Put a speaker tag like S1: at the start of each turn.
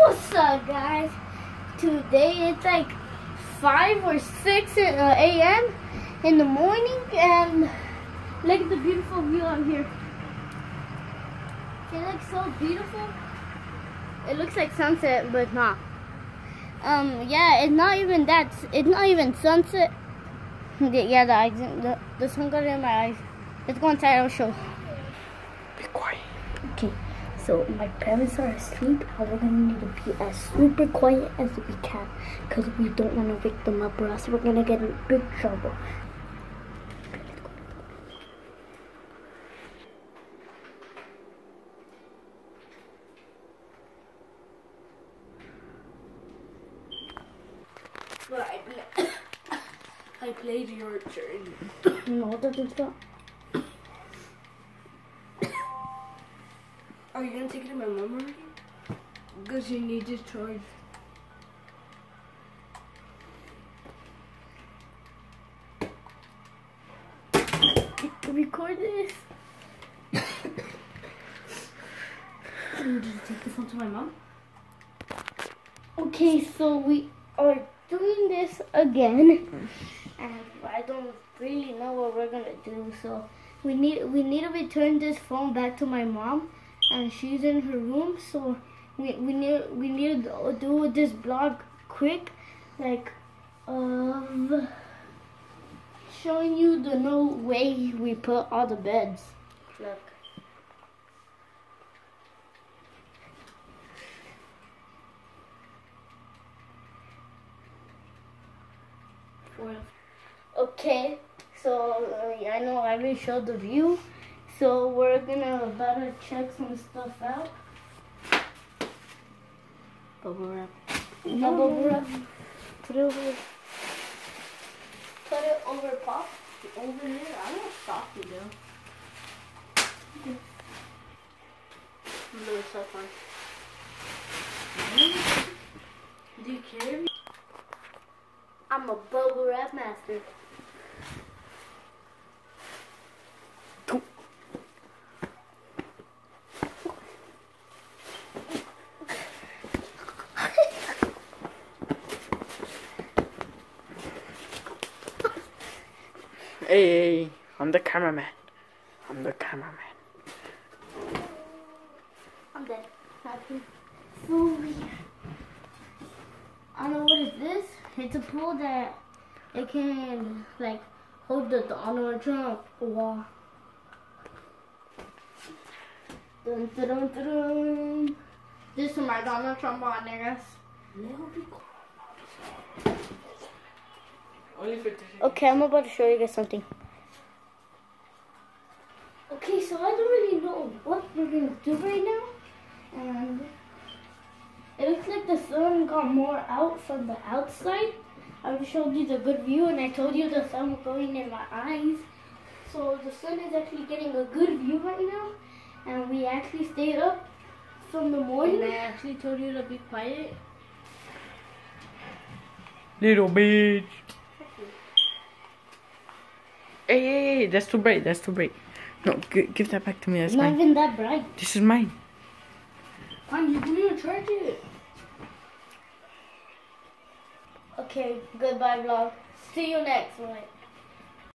S1: What's up, guys? Today it's like 5 or 6 a.m. in the morning, and look at the beautiful view out here. It looks so beautiful. It looks like sunset, but not. Yeah, it's not even that. It's not even sunset. Yeah, the sun got in my eyes. Let's go inside. I'll show.
S2: Be quiet.
S1: Okay. So my parents are asleep, and we're gonna need to be as super quiet as we can, because we don't want to wake them up, or else we're gonna get in big trouble.
S2: But I played your turn.
S1: No, that is not.
S2: Are you gonna take it to my mom already? Because you need to charge.
S1: Record this.
S2: Can you just take the phone to my mom?
S1: Okay, so we are doing this again, and I don't really know what we're gonna do. So we need to return this phone back to my mom, and she's in her room. So we need to do this vlog quick, like of showing you the new way we put all the beds. Look. Okay, so I know I already showed the view, so we're about to check some stuff out.
S2: Bubble wrap.
S1: No, bubble wrap. Put it over. Put it over Pop.
S2: Over here? I don't stop you though.
S1: Okay.
S2: I'm really so fun. Do you care?
S1: I'm a bubble wrap master.
S2: Hey, I'm the cameraman. I'm the cameraman.
S1: I'm dead. Happy. So I don't know what is this. It's a pool that it can like hold the Donald Trump wall. Dun, dun, dun, dun, dun. This is my Donald Trump on there, guys. Okay, I'm about to show you guys something. Okay, so I don't really know what we're gonna do right now, and it looks like the sun got more out from the outside. I already showed you the good view, and I told you the sun was going in my eyes. So the sun is actually getting a good view right now, and we actually stayed up from the morning.
S2: And I actually told you to be quiet. Little bitch. Hey, that's too bright. That's too bright. No, give that back to me. That's
S1: It's not
S2: mine.
S1: even that bright.
S2: This is mine.
S1: Fine, you didn't even charge it. Okay, goodbye vlog. See you next one.